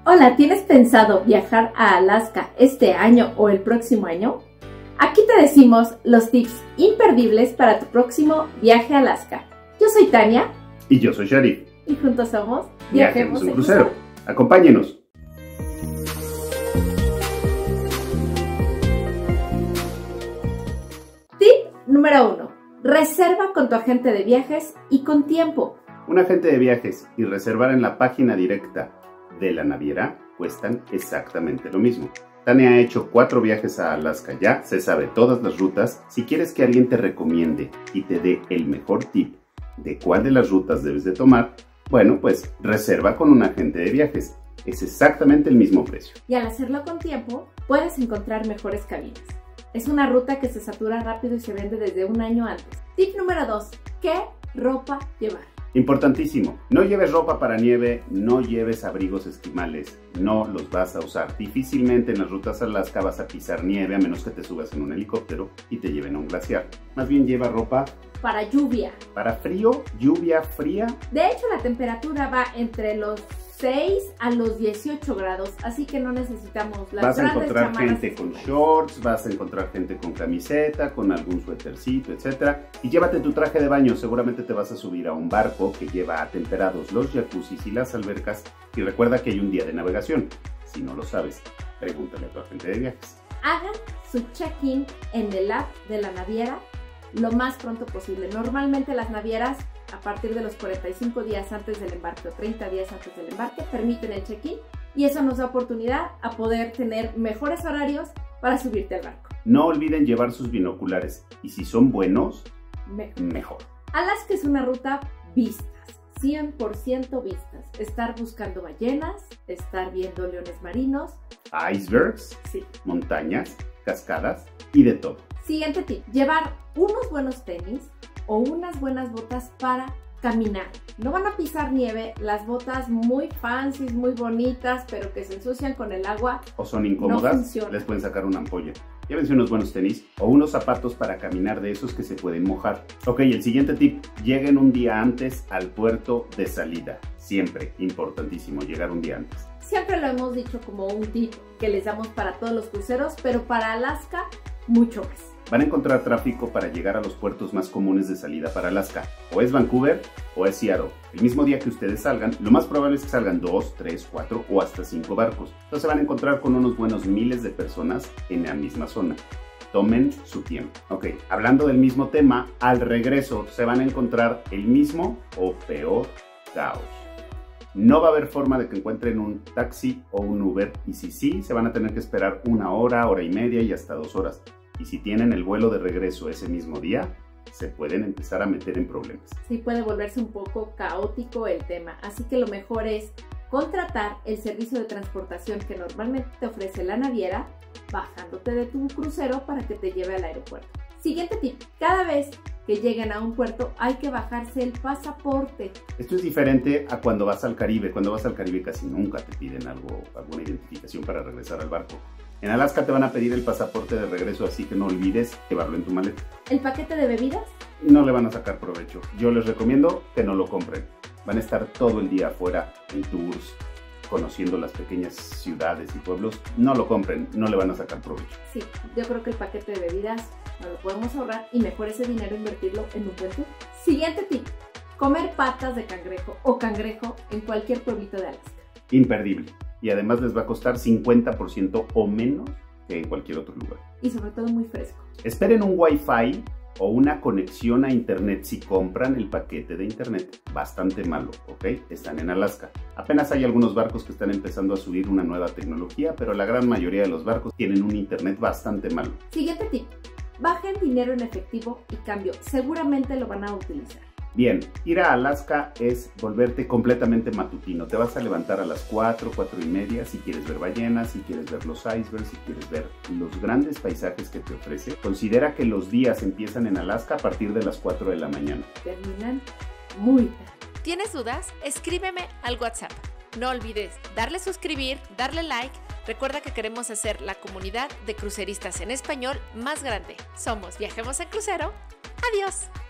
Hola, ¿tienes pensado viajar a Alaska este año o el próximo año? Aquí te decimos los tips imperdibles para tu próximo viaje a Alaska. Yo soy Tania. Y yo soy Sharif. Y juntos somos Viajemos en Crucero. Acompáñenos. Tip número 1. Reserva con tu agente de viajes y con tiempo. Un agente de viajes y reservar en la página directa de la naviera cuestan exactamente lo mismo. Tania ha hecho 4 viajes a Alaska ya, se sabe todas las rutas. Si quieres que alguien te recomiende y te dé el mejor tip de cuál de las rutas debes de tomar, bueno, pues reserva con un agente de viajes. Es exactamente el mismo precio. Y al hacerlo con tiempo, puedes encontrar mejores cabinas. Es una ruta que se satura rápido y se vende desde un año antes. Tip número 2. ¿Qué ropa llevar? Importantísimo, no lleves ropa para nieve, no lleves abrigos esquimales, no los vas a usar. Difícilmente en las rutas a Alaska vas a pisar nieve a menos que te subas en un helicóptero y te lleven a un glaciar. Más bien lleva ropa para lluvia. Para frío, lluvia fría. De hecho, la temperatura va entre los 6 a los 18 grados, así que no necesitamos las grandes chamarras. Vas a encontrar gente con shorts, vas a encontrar gente con camiseta, con algún suétercito, etc. Y llévate tu traje de baño, seguramente te vas a subir a un barco que lleva atemperados los jacuzzis y las albercas. Y recuerda que hay un día de navegación. Si no lo sabes, pregúntale a tu agente de viajes. Hagan su check-in en el app de la naviera lo más pronto posible. Normalmente las navieras, a partir de los 45 días antes del embarque o 30 días antes del embarque, permiten el check-in y eso nos da oportunidad a poder tener mejores horarios para subirte al barco. No olviden llevar sus binoculares y si son buenos, mejor. Alaska es una ruta vistas, 100% vistas. Estar buscando ballenas, estar viendo leones marinos, icebergs, sí, montañas, cascadas y de todo. Siguiente tip, llevar unos buenos tenis o unas buenas botas para caminar. No van a pisar nieve, las botas muy fancy, muy bonitas, pero que se ensucian con el agua. O son incómodas, no les pueden sacar una ampolla. Llévense unos buenos tenis o unos zapatos para caminar de esos que se pueden mojar. Ok, el siguiente tip, lleguen un día antes al puerto de salida. Siempre, importantísimo, llegar un día antes. Siempre lo hemos dicho como un tip que les damos para todos los cruceros, pero para Alaska, mucho más. Van a encontrar tráfico para llegar a los puertos más comunes de salida para Alaska. O es Vancouver o es Seattle. El mismo día que ustedes salgan, lo más probable es que salgan 2, 3, 4 o hasta 5 barcos. Entonces se van a encontrar con unos buenos miles de personas en la misma zona. Tomen su tiempo. Ok, hablando del mismo tema, al regreso se van a encontrar el mismo o peor caos. No va a haber forma de que encuentren un taxi o un Uber y si sí, se van a tener que esperar 1 hora, hora y media y hasta 2 horas. Y si tienen el vuelo de regreso ese mismo día, se pueden empezar a meter en problemas. Sí, puede volverse un poco caótico el tema, así que lo mejor es contratar el servicio de transportación que normalmente te ofrece la naviera, bajándote de tu crucero para que te lleve al aeropuerto. Siguiente tip, cada vez que lleguen a un puerto hay que bajarse el pasaporte. Esto es diferente a cuando vas al Caribe. Cuando vas al Caribe casi nunca te piden alguna identificación para regresar al barco. En Alaska te van a pedir el pasaporte de regreso, así que no olvides llevarlo en tu maleta. ¿El paquete de bebidas? No le van a sacar provecho. Yo les recomiendo que no lo compren. Van a estar todo el día afuera en tours, conociendo las pequeñas ciudades y pueblos. No lo compren, no le van a sacar provecho. Sí, yo creo que el paquete de bebidas no lo podemos ahorrar y mejor ese dinero invertirlo en un buen tour. Siguiente tip, comer patas de cangrejo o cangrejo en cualquier pueblito de Alaska. Imperdible. Y además les va a costar 50% o menos que en cualquier otro lugar. Y sobre todo muy fresco. Esperen un Wi-Fi o una conexión a internet si compran el paquete de internet. Bastante malo, ¿ok? Están en Alaska. Apenas hay algunos barcos que están empezando a subir una nueva tecnología, pero la gran mayoría de los barcos tienen un internet bastante malo. Siguiente tip. Bajen dinero en efectivo y cambio. Seguramente lo van a utilizar. Bien, ir a Alaska es volverte completamente matutino. Te vas a levantar a las 4, 4 y media si quieres ver ballenas, si quieres ver los icebergs, si quieres ver los grandes paisajes que te ofrece. Considera que los días empiezan en Alaska a partir de las 4 de la mañana. Terminan muy tarde. ¿Tienes dudas? Escríbeme al WhatsApp. No olvides darle suscribir, darle like. Recuerda que queremos hacer la comunidad de cruceristas en español más grande. Somos Viajemos en Crucero. ¡Adiós!